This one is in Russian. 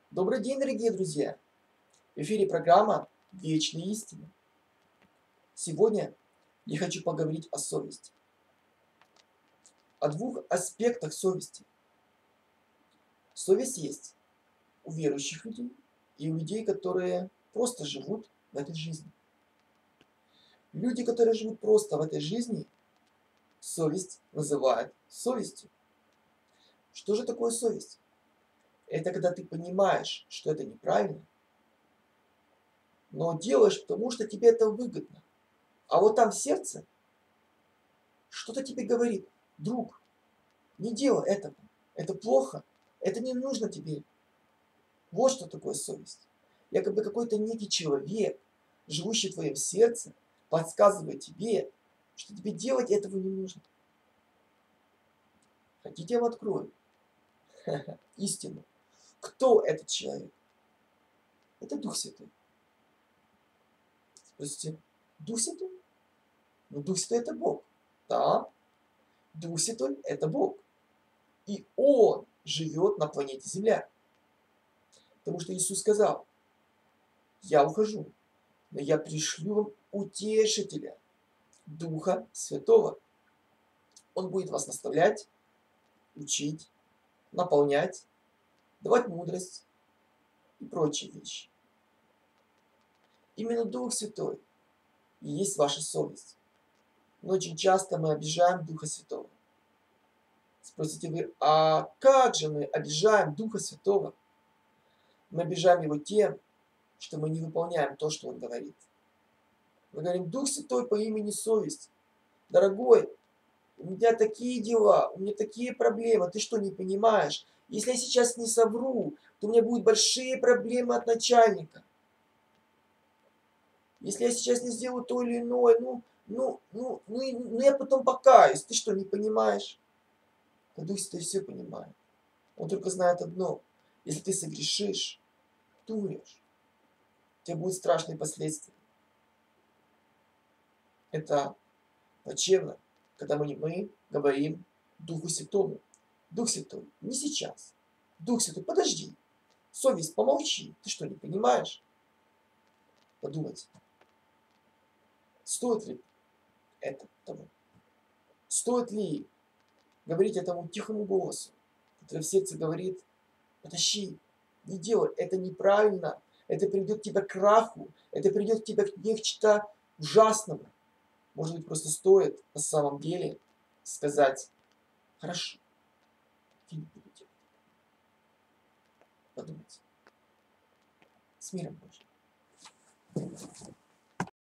Добрый день, дорогие друзья! В эфире программа «Вечные истины». Сегодня я хочу поговорить о совести. О двух аспектах совести. Совесть есть у верующих людей и у людей, которые просто живут в этой жизни. Люди, которые живут просто в этой жизни, совесть называют совестью. Что же такое совесть? Это когда ты понимаешь, что это неправильно, но делаешь, потому что тебе это выгодно. А вот там в сердце что-то тебе говорит: друг, не делай этого, это плохо, это не нужно тебе. Вот что такое совесть. Якобы какой-то некий человек, живущий в твоем сердце, подсказывает тебе, что тебе делать этого не нужно. Хотите, я вам открою истину? Кто этот человек? Это Дух Святой. Спросите, Дух Святой? Ну, Дух Святой это Бог. Да, Дух Святой это Бог. И Он живет на планете Земля. Потому что Иисус сказал: я ухожу, но я пришлю вам утешителя, Духа Святого. Он будет вас наставлять, учить, наполнять, давать мудрость и прочие вещи. Именно Дух Святой и есть ваша совесть. Но очень часто мы обижаем Духа Святого. Спросите вы, а как же мы обижаем Духа Святого? Мы обижаем Его тем, что мы не выполняем то, что Он говорит. Мы говорим: Дух Святой по имени совесть. Дорогой, у меня такие дела, у меня такие проблемы, ты что, не понимаешь? Если я сейчас не совру, то у меня будут большие проблемы от начальника. Если я сейчас не сделаю то или иное, ну я потом покаюсь. Ты что, не понимаешь? А Дух Святой все понимает. Он только знает одно: если ты согрешишь, ты умрешь. У тебя будут страшные последствия. Это плачевно, когда мы говорим Духу Святому: Дух Святой, не сейчас. Дух Святой, подожди. Совесть, помолчи. Ты что, не понимаешь? Подумайте, стоит ли это того? Стоит ли говорить этому тихому голосу, который в сердце говорит: подожди, не делай, это неправильно, это приведет тебя к краху, это приведет тебя к нечто ужасному. Может быть, просто стоит на самом деле сказать: хорошо, я не буду делать. Подумайте. С миром Божьим.